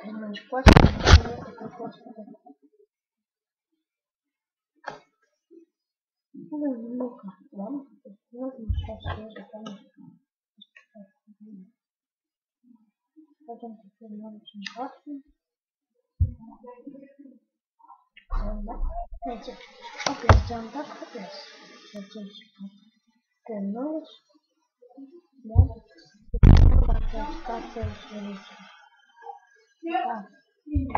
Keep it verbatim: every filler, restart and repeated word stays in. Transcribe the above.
Немножко пластика, такой пластик. Ну, ну-ка, ладно, нужно сейчас все закончить. Потом теперь надо очень знаете, опять сделаем так, опять. Здесь вернулась. Да. Опять капаем.